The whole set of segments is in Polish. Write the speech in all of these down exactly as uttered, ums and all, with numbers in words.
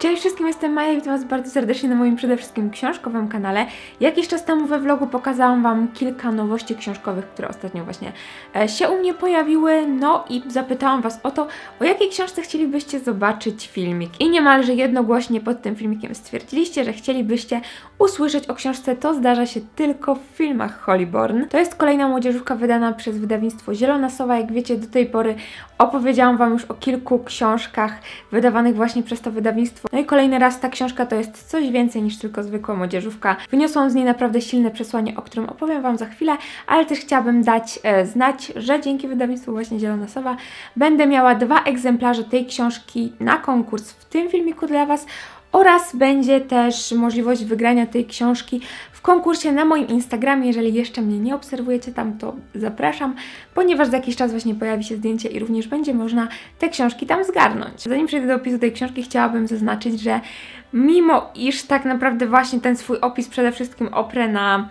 Cześć wszystkim, jestem Maja i witam Was bardzo serdecznie na moim przede wszystkim książkowym kanale. Jakiś czas temu we vlogu pokazałam Wam kilka nowości książkowych, które ostatnio właśnie e, się u mnie pojawiły. No i zapytałam Was o to, o jakiej książce chcielibyście zobaczyć filmik. I niemalże jednogłośnie pod tym filmikiem stwierdziliście, że chcielibyście usłyszeć o książce To zdarza się tylko w filmach Hollyborn. To jest kolejna młodzieżówka wydana przez wydawnictwo Zielona Sowa. Jak wiecie, do tej pory opowiedziałam Wam już o kilku książkach wydawanych właśnie przez to wydawnictwo. No i kolejny raz ta książka to jest coś więcej niż tylko zwykła młodzieżówka. Wyniosłam z niej naprawdę silne przesłanie, o którym opowiem Wam za chwilę, ale też chciałabym dać e, znać, że dzięki wydawnictwu właśnie Zielona Sowa będę miała dwa egzemplarze tej książki na konkurs w tym filmiku dla Was oraz będzie też możliwość wygrania tej książki w konkursie na moim Instagramie. Jeżeli jeszcze mnie nie obserwujecie tam, to zapraszam, ponieważ za jakiś czas właśnie pojawi się zdjęcie i również będzie można te książki tam zgarnąć. Zanim przejdę do opisu tej książki, chciałabym zaznaczyć, że mimo iż tak naprawdę właśnie ten swój opis przede wszystkim oprę na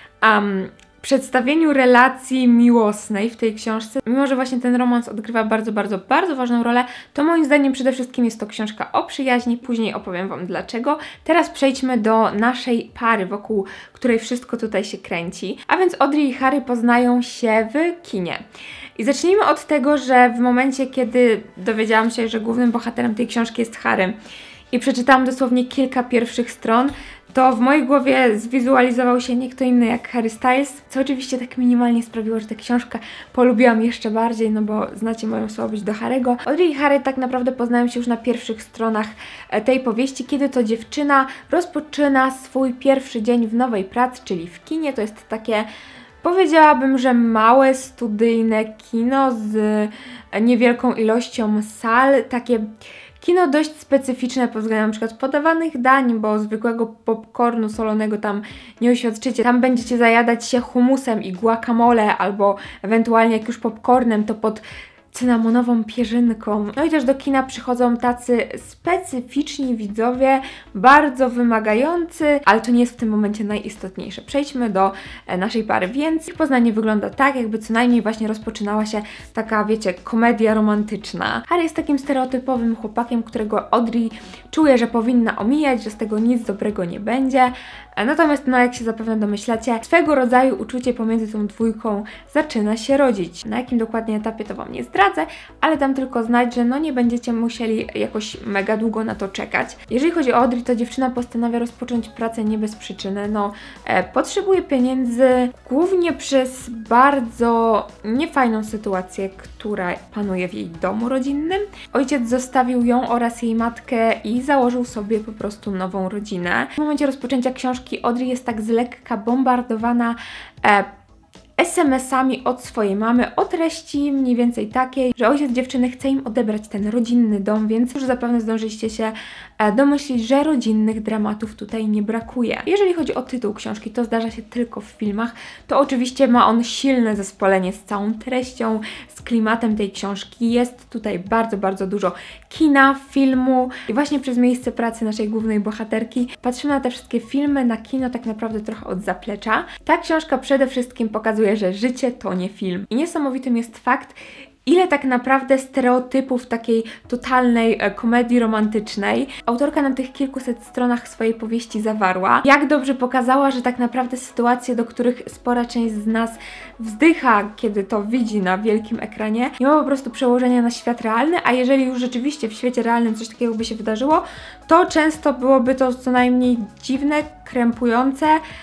um, przedstawieniu relacji miłosnej w tej książce, mimo że właśnie ten romans odgrywa bardzo, bardzo, bardzo ważną rolę, to moim zdaniem przede wszystkim jest to książka o przyjaźni, później opowiem Wam dlaczego. Teraz przejdźmy do naszej pary, wokół której wszystko tutaj się kręci. A więc Audrey i Harry poznają się w kinie. I zacznijmy od tego, że w momencie, kiedy dowiedziałam się, że głównym bohaterem tej książki jest Harry i przeczytałam dosłownie kilka pierwszych stron, to w mojej głowie zwizualizował się nie kto inny jak Harry Styles, co oczywiście tak minimalnie sprawiło, że tę książkę polubiłam jeszcze bardziej, no bo znacie moją słabość do Harry'ego. Audrey i Harry tak naprawdę poznają się już na pierwszych stronach tej powieści, kiedy to dziewczyna rozpoczyna swój pierwszy dzień w nowej pracy, czyli w kinie. To jest takie, powiedziałabym, że małe, studyjne kino z niewielką ilością sal, takie kino dość specyficzne pod względem na przykład podawanych dań, bo zwykłego popcornu solonego tam nie uświadczycie. Tam będziecie zajadać się humusem i guacamole, albo ewentualnie jak już popcornem, to pod cynamonową pierzynką. No i też do kina przychodzą tacy specyficzni widzowie, bardzo wymagający, ale to nie jest w tym momencie najistotniejsze. Przejdźmy do naszej pary, więc ich poznanie wygląda tak, jakby co najmniej właśnie rozpoczynała się taka, wiecie, komedia romantyczna. Harry jest takim stereotypowym chłopakiem, którego Audrey czuje, że powinna omijać, że z tego nic dobrego nie będzie. Natomiast, no jak się zapewne domyślacie, swego rodzaju uczucie pomiędzy tą dwójką zaczyna się rodzić. Na jakim dokładnie etapie to Wam nie zdradzę, ale dam tylko znać, że no nie będziecie musieli jakoś mega długo na to czekać. Jeżeli chodzi o Audrey, to dziewczyna postanawia rozpocząć pracę nie bez przyczyny. No, e, potrzebuje pieniędzy głównie przez bardzo niefajną sytuację, która panuje w jej domu rodzinnym. Ojciec zostawił ją oraz jej matkę i założył sobie po prostu nową rodzinę. W momencie rozpoczęcia książki Audrey jest tak z lekka bombardowana e, es em esami od swojej mamy o treści mniej więcej takiej, że ojciec dziewczyny chce im odebrać ten rodzinny dom, więc już zapewne zdążyliście się domyślić, że rodzinnych dramatów tutaj nie brakuje. Jeżeli chodzi o tytuł książki, To zdarza się tylko w filmach, to oczywiście ma on silne zespolenie z całą treścią, z klimatem tej książki. Jest tutaj bardzo, bardzo dużo kina, filmu i właśnie przez miejsce pracy naszej głównej bohaterki patrzymy na te wszystkie filmy, na kino tak naprawdę trochę od zaplecza. Ta książka przede wszystkim pokazuje, że życie to nie film. I niesamowitym jest fakt, ile tak naprawdę stereotypów takiej totalnej e, komedii romantycznej autorka na tych kilkuset stronach swojej powieści zawarła. Jak dobrze pokazała, że tak naprawdę sytuacje, do których spora część z nas wzdycha, kiedy to widzi na wielkim ekranie, nie ma po prostu przełożenia na świat realny, a jeżeli już rzeczywiście w świecie realnym coś takiego by się wydarzyło, to często byłoby to co najmniej dziwne, krępujące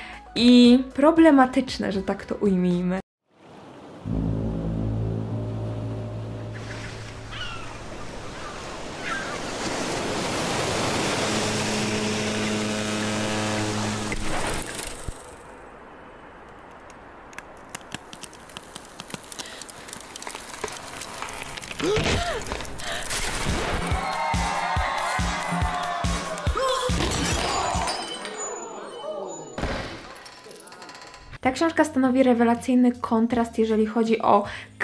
i problematyczne, że tak to ujmijmy. Ta książka stanowi rewelacyjny kontrast, jeżeli chodzi o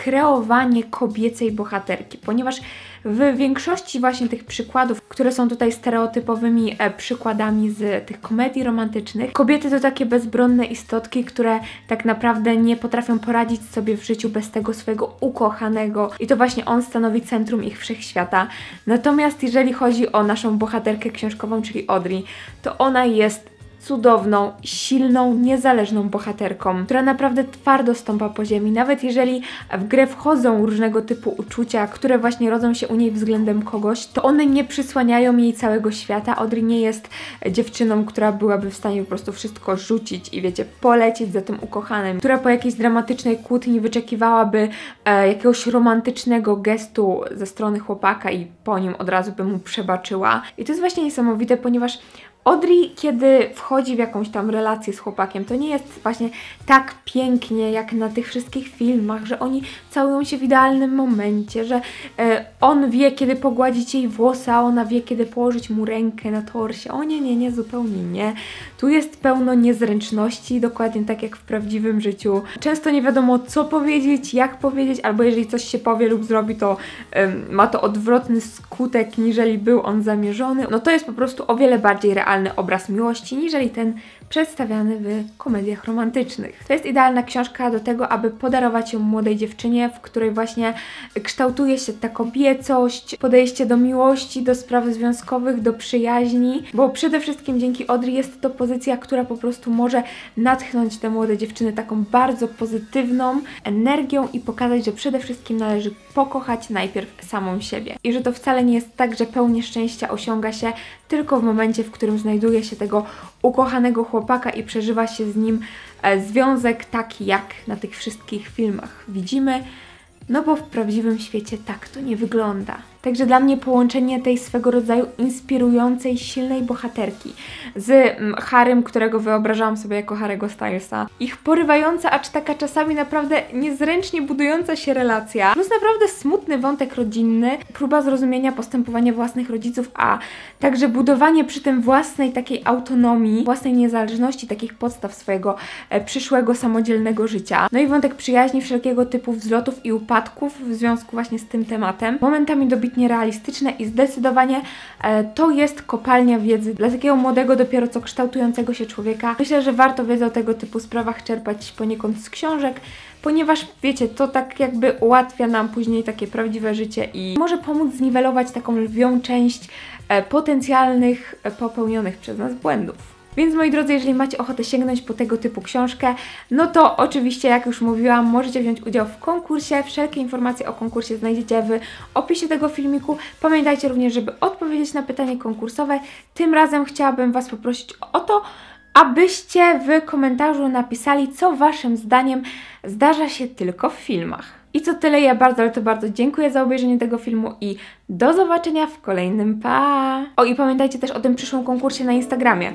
kreowanie kobiecej bohaterki, ponieważ w większości właśnie tych przykładów, które są tutaj stereotypowymi e, przykładami z tych komedii romantycznych, kobiety to takie bezbronne istotki, które tak naprawdę nie potrafią poradzić sobie w życiu bez tego swojego ukochanego i to właśnie on stanowi centrum ich wszechświata. Natomiast jeżeli chodzi o naszą bohaterkę książkową, czyli Audrey, to ona jest cudowną, silną, niezależną bohaterką, która naprawdę twardo stąpa po ziemi, nawet jeżeli w grę wchodzą różnego typu uczucia, które właśnie rodzą się u niej względem kogoś, to one nie przysłaniają jej całego świata. Audrey nie jest dziewczyną, która byłaby w stanie po prostu wszystko rzucić i wiecie, polecieć za tym ukochanym, która po jakiejś dramatycznej kłótni wyczekiwałaby e, jakiegoś romantycznego gestu ze strony chłopaka i po nim od razu by mu przebaczyła. I to jest właśnie niesamowite, ponieważ Audrey, kiedy wchodzi w jakąś tam relację z chłopakiem, to nie jest właśnie tak pięknie jak na tych wszystkich filmach, że oni całują się w idealnym momencie, że e, on wie, kiedy pogładzić jej włosy, a ona wie, kiedy położyć mu rękę na torsie. O nie, nie, nie, zupełnie nie. Tu jest pełno niezręczności, dokładnie tak jak w prawdziwym życiu. Często nie wiadomo, co powiedzieć, jak powiedzieć, albo jeżeli coś się powie lub zrobi, to e, ma to odwrotny skutek, niżeli był on zamierzony. No to jest po prostu o wiele bardziej realne obraz miłości, niżeli ten przedstawiany w komediach romantycznych. To jest idealna książka do tego, aby podarować ją młodej dziewczynie, w której właśnie kształtuje się ta kobiecość, podejście do miłości, do spraw związkowych, do przyjaźni, bo przede wszystkim dzięki Audrey jest to pozycja, która po prostu może natchnąć te młode dziewczyny taką bardzo pozytywną energią i pokazać, że przede wszystkim należy pokochać najpierw samą siebie. I że to wcale nie jest tak, że pełnię szczęścia osiąga się tylko w momencie, w którym znajduje się tego ukochanego chłopaka i przeżywa się z nim e, związek taki, jak na tych wszystkich filmach widzimy, no bo w prawdziwym świecie tak to nie wygląda. Także dla mnie połączenie tej swego rodzaju inspirującej, silnej bohaterki z mm, Harrym, którego wyobrażałam sobie jako Harry'ego Stylesa, ich porywająca, acz taka czasami naprawdę niezręcznie budująca się relacja, plus naprawdę smutny wątek rodzinny, próba zrozumienia postępowania własnych rodziców, a także budowanie przy tym własnej takiej autonomii, własnej niezależności, takich podstaw swojego e, przyszłego, samodzielnego życia. No i wątek przyjaźni, wszelkiego typu wzlotów i upadków w związku właśnie z tym tematem. Momentami dobitnie realistyczne i zdecydowanie e, to jest kopalnia wiedzy dla takiego młodego, dopiero co kształtującego się człowieka. Myślę, że warto wiedzę o tego typu sprawach czerpać poniekąd z książek, ponieważ wiecie, to tak jakby ułatwia nam później takie prawdziwe życie i może pomóc zniwelować taką lwią część e, potencjalnych e, popełnionych przez nas błędów. Więc moi drodzy, jeżeli macie ochotę sięgnąć po tego typu książkę, no to oczywiście, jak już mówiłam, możecie wziąć udział w konkursie. Wszelkie informacje o konkursie znajdziecie w opisie tego filmiku. Pamiętajcie również, żeby odpowiedzieć na pytanie konkursowe. Tym razem chciałabym Was poprosić o to, abyście w komentarzu napisali, co Waszym zdaniem zdarza się tylko w filmach. I co tyle, ja bardzo, ale to bardzo dziękuję za obejrzenie tego filmu i do zobaczenia w kolejnym. Pa! O, i pamiętajcie też o tym przyszłym konkursie na Instagramie.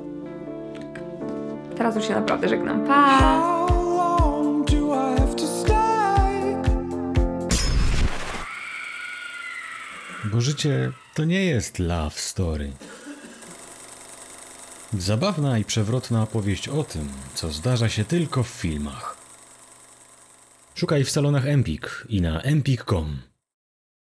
Teraz już się naprawdę żegnam. Pa! Bo życie to nie jest love story. Zabawna i przewrotna opowieść o tym, co zdarza się tylko w filmach. Szukaj w salonach Empik i na empik kropka com.